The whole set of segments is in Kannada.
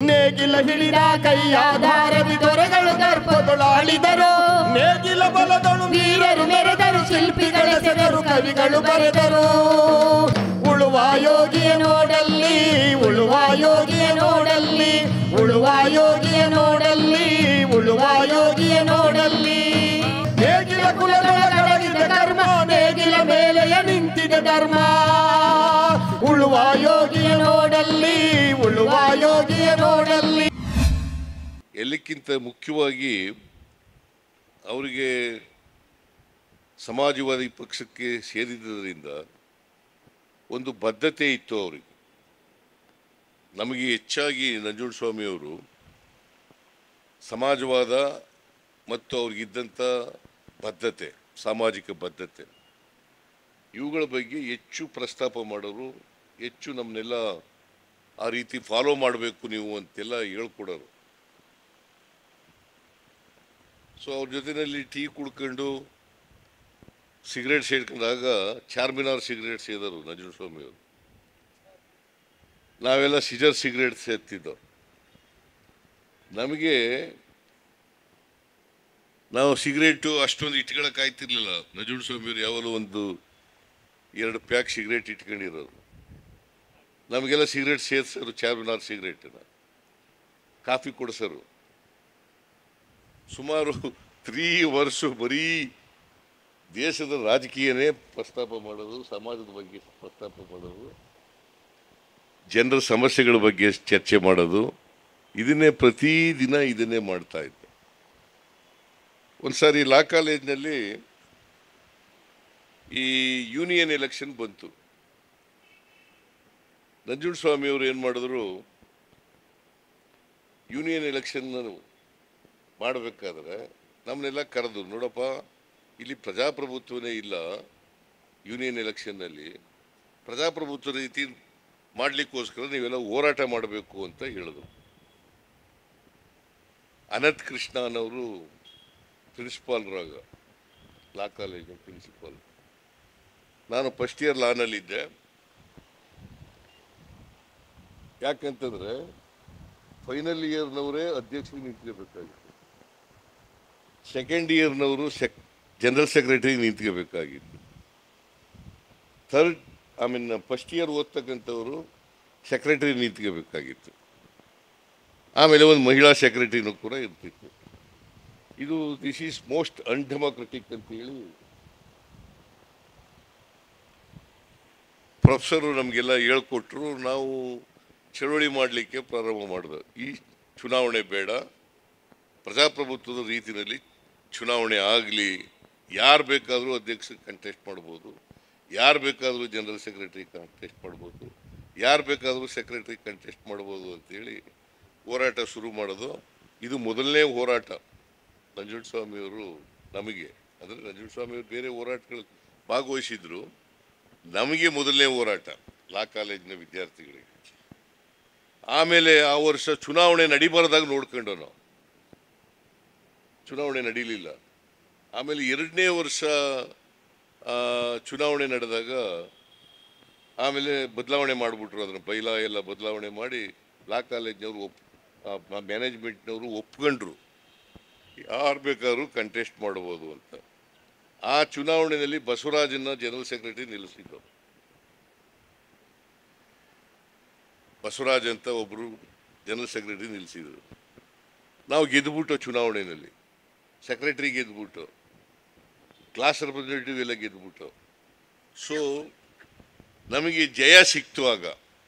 ನೇಗಿಲ ಹಿಡಿದ ಕೈಯಾಧಾರದಿ ದೊರೆಗಳು ದರ್ಪದೊಳಾಳಿದರು. ನೇಗಿಲ ಬಲದಳು ವೀರರು ಮೆರೆದರು, ಶಿಲ್ಪಿಗಳ ಸೆದರು, ಕವಿಗಳು ಬರೆದರು. ಉಳುವ ಯೋಗಿಯ ನೋಡಲ್ಲಿ, ಉಳುವ ಯೋಗಿಯ ನೋಡಲ್ಲಿ, ಉಳುವ ಯೋಗಿಯ ನೋಡಲ್ಲಿ, ಉಳುವ ಯೋಗಿಯ ನೋಡಲ್ಲಿ. ನೇಗಿಲ ಕುಲದೊಳಗಡಗಿದ ಕರ್ಮ, ನೇಗಿಲ ಮೇಲೆಯ ನಿಂತಿದೆ ಧರ್ಮ. ಉಳುವ ಯೋಗಿಯ ನೋಡಲ್ಲಿ, ಉಳುವ ಯೋಗಿಯ ನೋಡಲ್ಲಿ. ಎಲ್ಲಕ್ಕಿಂತ ಮುಖ್ಯವಾಗಿ ಅವರಿಗೆ ಸಮಾಜವಾದಿ ಪಕ್ಷಕ್ಕೆ ಸೇರಿದ್ದರಿಂದ ಒಂದು ಬದ್ಧತೆ ಇತ್ತು ಅವರಿಗೆ. ನಮಗೆ ಹೆಚ್ಚಾಗಿ ನಂಜುಂಡಸ್ವಾಮಿಯವರು ಸಮಾಜವಾದ ಮತ್ತು ಅವ್ರಿಗಿದ್ದಂಥ ಬದ್ಧತೆ, ಸಾಮಾಜಿಕ ಬದ್ಧತೆ, ಇವುಗಳ ಬಗ್ಗೆ ಹೆಚ್ಚು ಪ್ರಸ್ತಾಪ ಮಾಡೋರು, ಹೆಚ್ಚು ನಮ್ಮನ್ನೆಲ್ಲ ಆ ರೀತಿ ಫಾಲೋ ಮಾಡಬೇಕು ನೀವು ಅಂತೆಲ್ಲ ಹೇಳ್ಕೊಡೋರು. ಸೊ ಅವ್ರ ಜೊತೆಯಲ್ಲಿ ಟೀ ಕುಡ್ಕೊಂಡು ಸಿಗರೇಟ್ ಸೇರ್ಕೊಂಡಾಗ ಚಾರ್ಮಿನಾರ್ ಸಿಗರೇಟ್ ಸೇದರು ನಂಜುಂಡಸ್ವಾಮಿಯವರು. ನಾವೆಲ್ಲ ಸಿಜರ್ ಸಿಗರೇಟ್ ಸೇರ್ತಿದ್ದವು. ನಮಗೆ ನಾವು ಸಿಗರೇಟು ಅಷ್ಟೊಂದು ಇಟ್ಕೊಳಕ್ಕೆ ಆಯ್ತಿರ್ಲಿಲ್ಲ. ನಂಜುಂಡಸ್ವಾಮಿಯವರು ಯಾವಾಗಲೂ 1-2 ಪ್ಯಾಕ್ ಸಿಗರೇಟ್ ಇಟ್ಕೊಂಡಿರೋರು. ನಮಗೆಲ್ಲ ಸಿಗರೇಟ್ ಸೇರಿಸೋರು, ಚಾರ್ಮಿನಾರ್ ಸಿಗರೇಟನ್ನ ಕಾಫಿ ಕೊಡಿಸೋರು. ಸುಮಾರು 3 ವರ್ಷ ಬರೀ ದೇಶದ ರಾಜಕೀಯನೇ ಪ್ರಸ್ತಾಪ ಮಾಡೋದು, ಸಮಾಜದ ಬಗ್ಗೆ ಪ್ರಸ್ತಾಪ ಮಾಡೋದು, ಜನರ ಸಮಸ್ಯೆಗಳ ಬಗ್ಗೆ ಚರ್ಚೆ ಮಾಡೋದು, ಇದನ್ನೇ ಪ್ರತಿದಿನ ಇದನ್ನೇ ಮಾಡ್ತಾ ಇದ್ದೆ. ಒಂದು ಸಾರಿ ಲಾ ಕಾಲೇಜ್ನಲ್ಲಿ ಈ ಯೂನಿಯನ್ ಎಲೆಕ್ಷನ್ ಬಂತು. ನಂಜುಂಡಸ್ವಾಮಿಯವರು ಏನು ಮಾಡಿದ್ರು, ಯೂನಿಯನ್ ಎಲೆಕ್ಷನ್ ಮಾಡಬೇಕಾದ್ರೆ ನಮ್ಮನ್ನೆಲ್ಲ ಕರೆದು, ನೋಡಪ್ಪ ಇಲ್ಲಿ ಪ್ರಜಾಪ್ರಭುತ್ವನೇ ಇಲ್ಲ, ಯೂನಿಯನ್ ಎಲೆಕ್ಷನ್ನಲ್ಲಿ ಪ್ರಜಾಪ್ರಭುತ್ವ ರೀತಿ ಮಾಡಲಿಕ್ಕೋಸ್ಕರ ನೀವೆಲ್ಲ ಹೋರಾಟ ಮಾಡಬೇಕು ಅಂತ ಹೇಳಿದ್ರು. ಅನಂತ್ ಕೃಷ್ಣನವರು ಪ್ರಿನ್ಸಿಪಾಲ್ರಾಗ, ಲಾ ಕಾಲೇಜಿನ ಪ್ರಿನ್ಸಿಪಾಲ್. ನಾನು ಫಸ್ಟ್ ಇಯರ್ ಲಾನಲ್ಲಿದ್ದೆ. ಯಾಕಂತಂದರೆ ಫೈನಲ್ ಇಯರ್ನವರೇ ಅಧ್ಯಕ್ಷರಿಗೆ ನಿಂತ್ಕೋಬೇಕಾಗಿತ್ತು, ಸೆಕೆಂಡ್ ಇಯರ್ನವರು ಜನರಲ್ ಸೆಕ್ರೆಟರಿ ನಿಂತ್ಕೋಬೇಕಾಗಿತ್ತು, ಫಸ್ಟ್ ಇಯರ್ ಓದ್ತಕ್ಕಂಥವರು ಸೆಕ್ರೆಟರಿ ನಿಂತ್ಕೋಬೇಕಾಗಿತ್ತು, ಆಮೇಲೆ ಒಂದು ಮಹಿಳಾ ಸೆಕ್ರೆಟರಿನೂ ಕೂಡ ಇರ್ತಿತ್ತು. ದಿಸ್ ಈಸ್ ಮೋಸ್ಟ್ ಅನ್ಡೆಮೋಕ್ರೆಟಿಕ್ ಅಂತೇಳಿ ಪ್ರೊಫೆಸರು ನಮಗೆಲ್ಲ ಹೇಳ್ಕೊಟ್ರು. ನಾವು ಚಳವಳಿ ಮಾಡಲಿಕ್ಕೆ ಪ್ರಾರಂಭ ಮಾಡಿದೆ. ಈ ಚುನಾವಣೆ ಬೇಡ, ಪ್ರಜಾಪ್ರಭುತ್ವದ ರೀತಿಯಲ್ಲಿ ಚುನಾವಣೆ ಆಗಲಿ, ಯಾರು ಬೇಕಾದರೂ ಅಧ್ಯಕ್ಷ ಕಂಟೆಸ್ಟ್ ಮಾಡ್ಬೋದು, ಯಾರು ಬೇಕಾದರೂ ಜನರಲ್ ಸೆಕ್ರೆಟರಿ ಕಂಟೆಸ್ಟ್ ಮಾಡ್ಬೋದು, ಯಾರು ಬೇಕಾದರೂ ಸೆಕ್ರೆಟರಿ ಕಂಟೆಸ್ಟ್ ಮಾಡ್ಬೋದು ಅಂತೇಳಿ ಹೋರಾಟ ಶುರು ಮಾಡೋದು. ಇದು ಮೊದಲನೇ ಹೋರಾಟ ನಂಜುಂಡಸ್ವಾಮಿಯವರು ನಮಗೆ. ಅಂದರೆ ನಂಜುಂಡಸ್ವಾಮಿಯವರು ಬೇರೆ ಹೋರಾಟಗಳು ಭಾಗವಹಿಸಿದ್ರು, ನಮಗೆ ಮೊದಲನೇ ಹೋರಾಟ ಲಾ ಕಾಲೇಜಿನ ವಿದ್ಯಾರ್ಥಿಗಳಿಗೆ. ಆಮೇಲೆ ಆ ವರ್ಷ ಚುನಾವಣೆ ನಡಿಬಾರ್ದಾಗ ನೋಡ್ಕೊಂಡು ನಾವು ಚುನಾವಣೆ ನಡೀಲಿಲ್ಲ. ಆಮೇಲೆ 2ನೇ ವರ್ಷ ಚುನಾವಣೆ ನಡೆದಾಗ ಆಮೇಲೆ ಬದಲಾವಣೆ ಮಾಡಿಬಿಟ್ರು. ಅದನ್ನು ಬೈಲಾ ಎಲ್ಲ ಬದಲಾವಣೆ ಮಾಡಿ ಲಾ ಕಾಲೇಜ್ನವರು ಮ್ಯಾನೇಜ್ಮೆಂಟ್ನವರು ಒಪ್ಕೊಂಡ್ರು, ಯಾರು ಬೇಕಾದ್ರೂ ಕಂಟೆಸ್ಟ್ ಮಾಡ್ಬೋದು ಅಂತ. ಆ ಚುನಾವಣೆಯಲ್ಲಿ ಬಸವರಾಜನ್ನ ಜನರಲ್ ಸೆಕ್ರೆಟರಿ ನಿಲ್ಲಿಸಿದ್ರು. ಬಸವರಾಜ್ ಅಂತ ಒಬ್ಬರು ಜನರಲ್ ಸೆಕ್ರೆಟರಿ ನಿಲ್ಲಿಸಿದರು. ನಾವು ಗೆದ್ದುಬಿಟ್ಟು ಚುನಾವಣೆಯಲ್ಲಿ ಸೆಕ್ರೆಟರಿ ಗೆದ್ದುಬಿಟ್ಟು, ಕ್ಲಾಸ್ ರೆಪ್ರೆಸೆಂಟೇಟಿವ್ ಎಲ್ಲ ಗೆದ್ದುಬಿಟ್ಟು. ಸೊ ನಮಗೆ ಜಯ ಸಿಕ್ತು, ಆಗ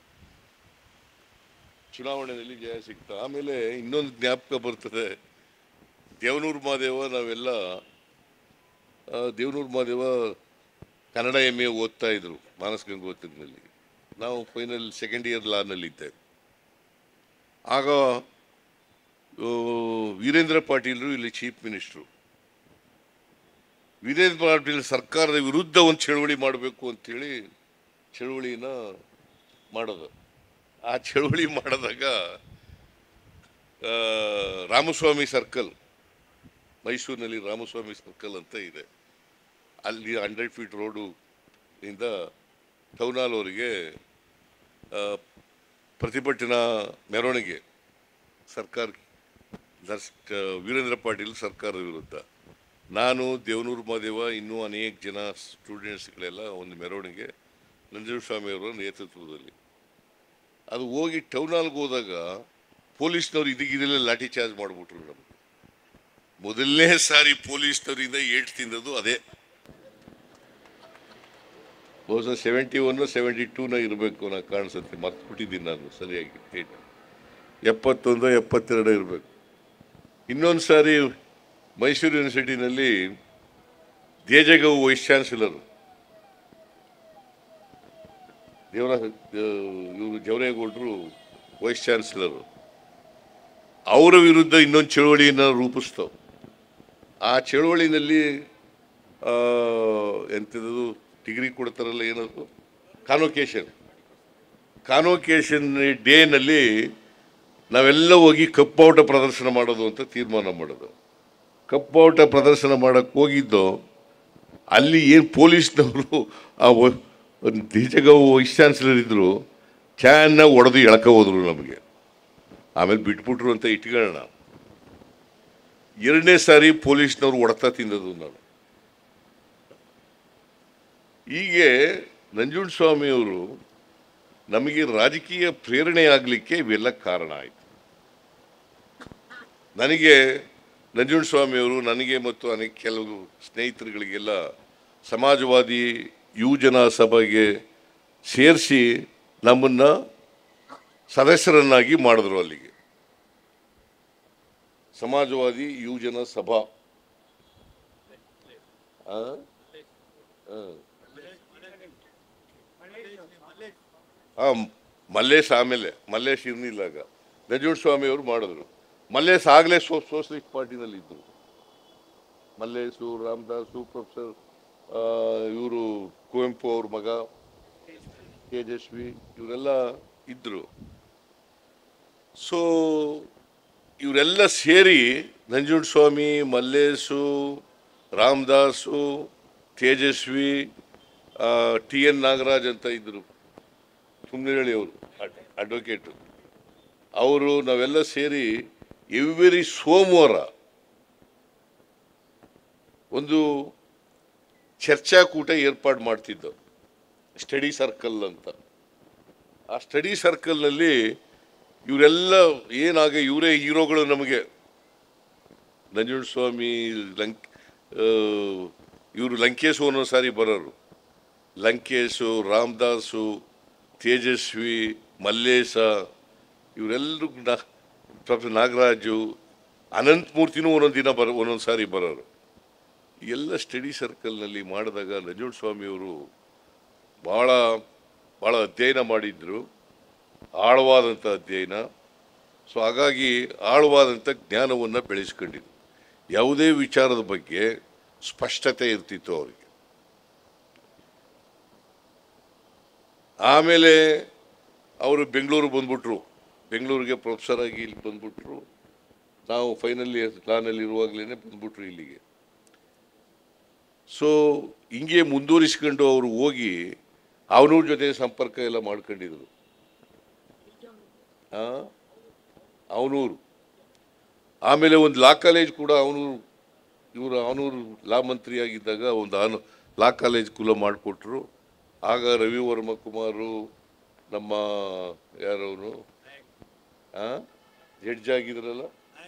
ಚುನಾವಣೆಯಲ್ಲಿ ಜಯ ಸಿಕ್ತು. ಆಮೇಲೆ ಇನ್ನೊಂದು ಜ್ಞಾಪಕ ಬರ್ತದೆ, ದೇವನೂರು ಮಹಾದೇವ, ನಾವೆಲ್ಲ ದೇವನೂರು ಮಹಾದೇವ ಕನ್ನಡ MA ಓದ್ತಾ ಇದ್ರು ಮಾನಸ ಗಂಗೋತ್ರಿನಲ್ಲಿ. ನಾವು ಫೈನಲ್ ಸೆಕೆಂಡ್ ಇಯರ್ ಲಾನಲ್ಲಿದ್ದೆ. ಆಗ ವೀರೇಂದ್ರ ಪಾಟೀಲರು ಇಲ್ಲಿ ಚೀಫ್ ಮಿನಿಸ್ಟ್ರು. ವೀರೇಂದ್ರ ಪಾಟೀಲ್ ಸರ್ಕಾರದ ವಿರುದ್ಧ ಒಂದು ಚಳವಳಿ ಮಾಡಬೇಕು ಅಂಥೇಳಿ ಚಳವಳಿನ ಮಾಡೋದು. ಆ ಚಳವಳಿ ಮಾಡಿದಾಗ ರಾಮಸ್ವಾಮಿ ಸರ್ಕಲ್, ಮೈಸೂರಿನಲ್ಲಿ ರಾಮಸ್ವಾಮಿ ಸರ್ಕಲ್ ಅಂತ ಇದೆ, ಅಲ್ಲಿ 100 ಫೀಟ್ ರೋಡು ಇಂದ ಟೌನ್ ಹಾಲ್ ಅವರಿಗೆ ಪ್ರತಿಭಟನಾ ಮೆರವಣಿಗೆ ಸರ್ಕಾರ ವೀರೇಂದ್ರ ಪಾಟೀಲ್ ಸರ್ಕಾರದ ವಿರುದ್ಧ. ನಾನು ದೇವನೂರು ಮಹಾದೇವ ಇನ್ನೂ ಅನೇಕ ಜನ ಸ್ಟೂಡೆಂಟ್ಸ್ಗಳೆಲ್ಲ ಒಂದು ಮೆರವಣಿಗೆ ನಂಜುಂಡಸ್ವಾಮಿ ಅವರ ನೇತೃತ್ವದಲ್ಲಿ ಅದು ಹೋಗಿ ಟೌನ್ ಹಾಲ್ಗೆ ಹೋದಾಗ ಪೊಲೀಸ್ನವ್ರು ಇದಕ್ಕಿದೆಲ್ಲ ಲಾಠಿ ಚಾರ್ಜ್ ಮಾಡಿಬಿಟ್ರು. ನಮಗೆ ಮೊದಲನೇ ಸಾರಿ ಪೊಲೀಸ್ನವರಿಂದ ಏಟು ತಿಂದದ್ದು ಅದೇ. ಬಹುಶಃ 71 72 ಇರಬೇಕು ನಾ ಕಾಣಿಸುತ್ತೆ, ಮರ್ತ್ಬಿಟ್ಟಿದ್ದೀನಿ ನಾನು ಸರಿಯಾಗಿ. 71 72 ಇರಬೇಕು. ಇನ್ನೊಂದು ಸಾರಿ ಮೈಸೂರು ಯೂನಿವರ್ಸಿಟಿನಲ್ಲಿ ದೇಜಗೌ ವೈಸ್ ಚಾನ್ಸಲರು ಇವರು ಜವರೇಗೌಡರು ವೈಸ್ ಚಾನ್ಸಲರು, ಅವರ ವಿರುದ್ಧ ಇನ್ನೊಂದು ಚಳವಳಿಯನ್ನು ರೂಪಿಸ್ತಾವೆ. ಆ ಚಳವಳಿನಲ್ಲಿ ಎಂಥದ್ದು ಡಿಗ್ರಿ ಕೊಡ್ತಾರಲ್ಲ, ಏನದು ಕಾನ್ವೊಕೇಶನ್ ಡೇನಲ್ಲಿ ನಾವೆಲ್ಲ ಹೋಗಿ ಕಪ್ಪಾಟ ಪ್ರದರ್ಶನ ಮಾಡೋದು ಅಂತ ತೀರ್ಮಾನ ಮಾಡೋದು. ಕಪ್ಪಾಟ ಪ್ರದರ್ಶನ ಮಾಡೋಕ್ಕೆ ಹೋಗಿದ್ದು ಅಲ್ಲಿ ಏನು ಪೊಲೀಸ್ನವರು ಆ ದೇಜಗೌ ವೈಸ್ ಚಾನ್ಸಲರ್ ಇದ್ದರು, ಚೆನ್ನಾಗಿ ಹೊಡೆದು ಎಳ್ಕ ಹೋದ್ರು ನಮಗೆ. ಆಮೇಲೆ ಬಿಟ್ಬಿಟ್ರು ಅಂತ ಇಟ್ಕೊಳ್ಳೋಣ. ಎರಡನೇ ಸಾರಿ ಪೊಲೀಸ್ನವ್ರು ಹೊಡೆತ ತಿಂದದ್ದು ನಾನು. ಹೀಗೆ ನಂಜುಂಡಸ್ವಾಮಿಯವರು ನಮಗೆ ರಾಜಕೀಯ ಪ್ರೇರಣೆ ಆಗಲಿಕ್ಕೆ ಇವೆಲ್ಲ ಕಾರಣ ಆಯಿತು. ನನಗೆ ನಂಜುಂಡಸ್ವಾಮಿಯವರು ನನಗೆ ಮತ್ತು ಅನೇಕ ಕೆಲವು ಸ್ನೇಹಿತರುಗಳಿಗೆಲ್ಲ ಸಮಾಜವಾದಿ ಯುವಜನ ಸಭೆಗೆ ಸೇರಿಸಿ ನಮ್ಮನ್ನು ಸದಸ್ಯರನ್ನಾಗಿ ಮಾಡಿದ್ರು. ಅಲ್ಲಿಗೆ ಸಮಾಜವಾದಿ ಯುವಜನ ಸಭಾ ಮಲ್ಲೇಶ್, ಆಮೇಲೆ ಮಲ್ಲೇಶ್ ಇರಲಿಲ್ಲ ಆಗ, ನಂಜುಂಡಸ್ವಾಮಿಯವರು ಮಾಡಿದ್ರು. ಮಲ್ಲೇಶ್ ಆಗಲೇ ಸೋಷಲಿಸ್ಟ್ ಪಾರ್ಟಿನಲ್ಲಿ ಇದ್ದರು. ಮಲ್ಲೇಶು, ರಾಮದಾಸು, ಪ್ರೊಫೆಸರ್ ಇವರು ಕುವೆಂಪು ಅವ್ರ ಮಗ ತೇಜಸ್ವಿ ಇವರೆಲ್ಲ ಇದ್ದರು. ಸೊ ಇವರೆಲ್ಲ ಸೇರಿ ನಂಜುಂಡಸ್ವಾಮಿ, ಮಲ್ಲೇಶು, ರಾಮದಾಸು, ತೇಜಸ್ವಿ, TN ನಾಗರಾಜ್ ಅಂತ ಇದ್ದರು, ತುಮ್ನಿರಳಿ ಅವರು ಅಡ್ವೊಕೇಟು, ಅವರು ನಾವೆಲ್ಲ ಸೇರಿ ಎವ್ರಿ ಸೋಮವಾರ ಒಂದು ಚರ್ಚಾಕೂಟ ಏರ್ಪಾಡು ಮಾಡ್ತಿದ್ದವು, ಸ್ಟಡಿ ಸರ್ಕಲ್ ಅಂತ. ಆ ಸ್ಟಡಿ ಸರ್ಕಲ್ನಲ್ಲಿ ಇವರೆಲ್ಲ ಏನಾಗ ಇವರೇ ಹೀರೋಗಳು ನಮಗೆ. ನಂಜುಂಡಸ್ವಾಮಿ ಇವರು ಲಂಕೇಶು ಒಂದೊಂದು ಸಾರಿ ಬರೋರು. ಲಂಕೇಶು, ರಾಮದಾಸು, ತೇಜಸ್ವಿ, ಮಲ್ಲೇಶ, ಇವರೆಲ್ಲರೂ ಪ್ರೊಫೆಸರ್ ನಾಗರಾಜು, ಅನಂತಮೂರ್ತಿನೂ ಒಂದೊಂದು ಸಾರಿ ಬರೋರು. ಎಲ್ಲ ಸ್ಟಡಿ ಸರ್ಕಲ್ನಲ್ಲಿ ಮಾಡಿದಾಗ ನಂಜುಂಡಸ್ವಾಮಿಯವರು ಭಾಳ ಭಾಳ ಅಧ್ಯಯನ ಮಾಡಿದ್ರು, ಆಳವಾದಂಥ ಅಧ್ಯಯನ. ಸೊ ಹಾಗಾಗಿ ಆಳವಾದಂಥ ಜ್ಞಾನವನ್ನು ಬೆಳೆಸ್ಕೊಂಡಿದ್ರು. ಯಾವುದೇ ವಿಚಾರದ ಬಗ್ಗೆ ಸ್ಪಷ್ಟತೆ ಇರ್ತಿತ್ತು ಅವರಿಗೆ. ಆಮೇಲೆ ಅವರು ಬೆಂಗಳೂರು ಬಂದ್ಬಿಟ್ರು, ಬೆಂಗಳೂರಿಗೆ ಪ್ರೊಫೆಸರ್ ಆಗಿ ಇಲ್ಲಿ ಬಂದ್ಬಿಟ್ರು. ನಾವು ಫೈನಲ್ ಇಯರ್ ಪ್ಲಾನಲ್ಲಿ ಇರುವಾಗಲೇ ಬಂದ್ಬಿಟ್ರು ಇಲ್ಲಿಗೆ. ಸೊ ಹಿಂಗೆ ಮುಂದುವರಿಸ್ಕೊಂಡು ಅವರು ಹೋಗಿ ಅವನೂರ ಜೊತೆ ಸಂಪರ್ಕ ಎಲ್ಲ ಮಾಡ್ಕೊಂಡಿದ್ರು. ಅವನೂರು, ಆಮೇಲೆ ಒಂದು ಲಾ ಕಾಲೇಜ್ ಕೂಡ ಅವನೂರು ಲಾ ಮಂತ್ರಿ ಆಗಿದ್ದಾಗ ಒಂದು ಲಾ ಕಾಲೇಜ್ ಕೂಡ ಮಾಡಿಕೊಟ್ರು. ಆಗ ರವಿವರ್ಮ ಕುಮಾರು, ನಮ್ಮ ಯಾರವನು ಜಡ್ಜ್ ಆಗಿದ್ರಲ್ಲ,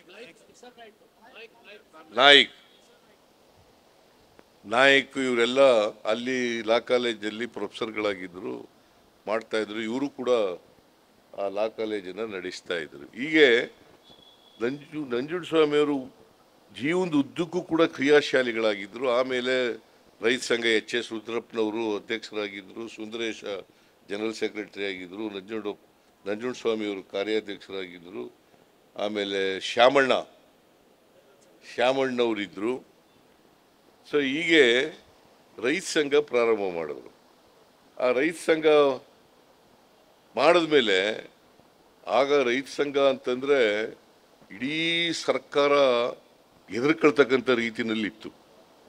ನಾಯಕ್, ಇವರೆಲ್ಲ ಅಲ್ಲಿ ಲಾ ಕಾಲೇಜಲ್ಲಿ ಪ್ರೊಫೆಸರ್ಗಳಾಗಿದ್ದರು, ಮಾಡ್ತಾಯಿದ್ರು. ಇವರು ಕೂಡ ಆ ಲಾ ಕಾಲೇಜನ್ನು ನಡೆಸ್ತಾ ಇದ್ರು. ಹೀಗೆ ನಂಜುಂಡಸ್ವಾಮಿಯವರು ಜೀವನದ ಉದ್ದಕ್ಕೂ ಕೂಡ ಕ್ರಿಯಾಶಾಲಿಗಳಾಗಿದ್ದರು. ಆಮೇಲೆ ರೈತ ಸಂಘ HS ರುದ್ರಪ್ಪನವರು ಅಧ್ಯಕ್ಷರಾಗಿದ್ದರು, ಸುಂದರೇಶ ಜನರಲ್ ಸೆಕ್ರೆಟರಿ ಆಗಿದ್ದರು, ನಂಜುಂಡಸ್ವಾಮಿಯವರು ಕಾರ್ಯಾಧ್ಯಕ್ಷರಾಗಿದ್ದರು. ಆಮೇಲೆ ಶ್ಯಾಮಣ್ಣವರಿದ್ದರು. ಸೊ ಹೀಗೆ ರೈತ ಸಂಘ ಪ್ರಾರಂಭ ಮಾಡಿದ್ರು. ಆ ರೈತ ಸಂಘ ಮಾಡಿದ್ಮೇಲೆ ಆಗ ರೈತ ಸಂಘ ಅಂತಂದರೆ ಇಡೀ ಸರ್ಕಾರ ಹೆದರ್ಕೊಳ್ತಕ್ಕಂಥ ರೀತಿಯಲ್ಲಿತ್ತು.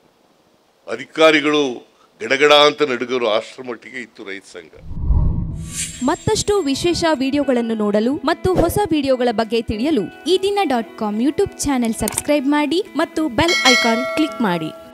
ಅಧಿಕಾರಿಗಳು ಗಡಗಡ ಅಂತ ನಡುಗರು, ಅಷ್ಟರ ಮಟ್ಟಿಗೆ ಇತ್ತು ರೈತ ಸಂಘ. ಮತ್ತಷ್ಟು ವಿಶೇಷ ವಿಡಿಯೋಗಳನ್ನು ನೋಡಲು ಮತ್ತು ಹೊಸ ವಿಡಿಯೋಗಳ ಬಗ್ಗೆ ತಿಳಿಯಲು ಈ ದಿನ .com ಯೂಟ್ಯೂಬ್ ಚಾನೆಲ್ ಸಬ್ಸ್ಕ್ರೈಬ್ ಮಾಡಿ ಮತ್ತು ಬೆಲ್ ಐಕಾನ್ ಕ್ಲಿಕ್ ಮಾಡಿ.